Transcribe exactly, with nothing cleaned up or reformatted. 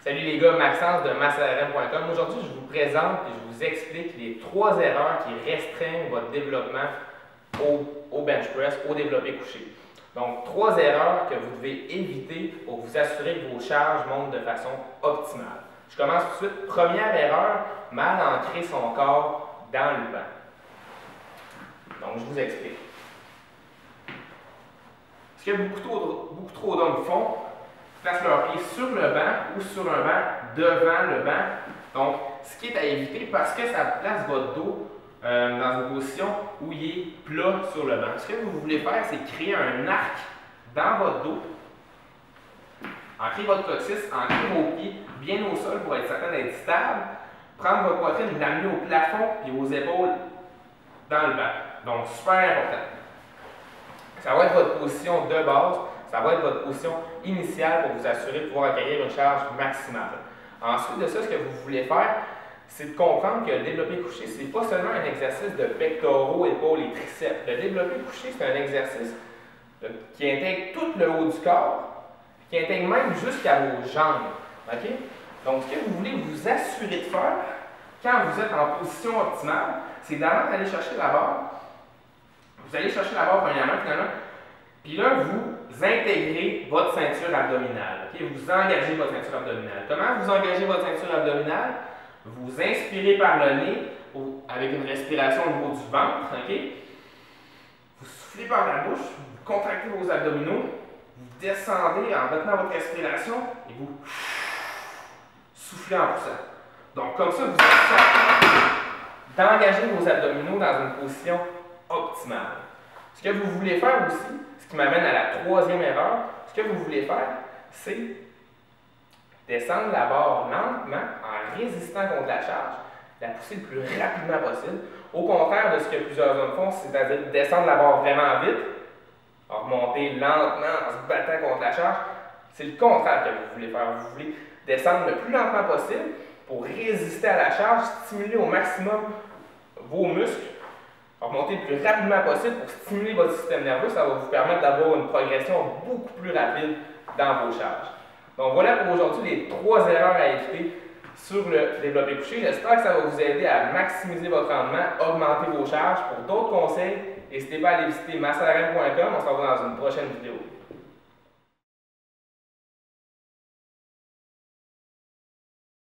Salut les gars, Maxence de masse R M point com. Aujourd'hui, je vous présente et je vous explique les trois erreurs qui restreignent votre développement au, au bench press, au développé couché. Donc, trois erreurs que vous devez éviter pour vous assurer que vos charges montent de façon optimale. Je commence tout de suite. Première erreur, mal ancrer son corps dans le banc. Donc, je vous explique. Ce que beaucoup trop, beaucoup trop d'hommes font, placent leurs pieds sur le banc ou sur un banc devant le banc. Donc, ce qui est à éviter parce que ça place votre dos euh, dans une position où il est plat sur le banc. Ce que vous voulez faire, c'est créer un arc dans votre dos. Ancrez votre coccyx, ancrez vos pieds bien au sol pour être certain d'être stable. Prendre votre poitrine, l'amener au plafond et aux épaules dans le banc. Donc, super important. Ça va être votre position de base. Ça va être votre position initiale pour vous assurer de pouvoir accueillir une charge maximale. Ensuite de ça, ce que vous voulez faire, c'est de comprendre que le développé couché, ce n'est pas seulement un exercice de pectoraux, épaules et triceps. Le développé couché, c'est un exercice qui intègre tout le haut du corps, qui intègre même jusqu'à vos jambes. Okay? Donc, ce que vous voulez vous assurer de faire quand vous êtes en position optimale, c'est d'abord d'aller chercher la barre. Vous allez chercher la barre premièrement, finalement, puis là, vous intégrez votre ceinture abdominale. Okay? Vous engagez votre ceinture abdominale. Comment vous engagez votre ceinture abdominale? Vous inspirez par le nez avec une respiration au niveau du ventre. Okay? Vous soufflez par la bouche, vous contractez vos abdominaux, vous descendez en retenant votre respiration et vous soufflez en poussant. Donc, comme ça, vous êtes certain d'engager vos abdominaux dans une position optimale. Ce que vous voulez faire aussi, ce qui m'amène à la troisième erreur, ce que vous voulez faire, c'est descendre la barre lentement en résistant contre la charge, la pousser le plus rapidement possible. Au contraire de ce que plusieurs hommes font, c'est-à-dire descendre la barre vraiment vite, remonter lentement en se battant contre la charge, c'est le contraire que vous voulez faire. Vous voulez descendre le plus lentement possible pour résister à la charge, stimuler au maximum vos muscles, remonter le plus rapidement possible pour stimuler votre système nerveux. Ça va vous permettre d'avoir une progression beaucoup plus rapide dans vos charges. Donc voilà pour aujourd'hui les trois erreurs à éviter sur le développé couché. J'espère que ça va vous aider à maximiser votre rendement, augmenter vos charges. Pour d'autres conseils, n'hésitez pas à aller visiter masse R M point com. On se revoit dans une prochaine vidéo.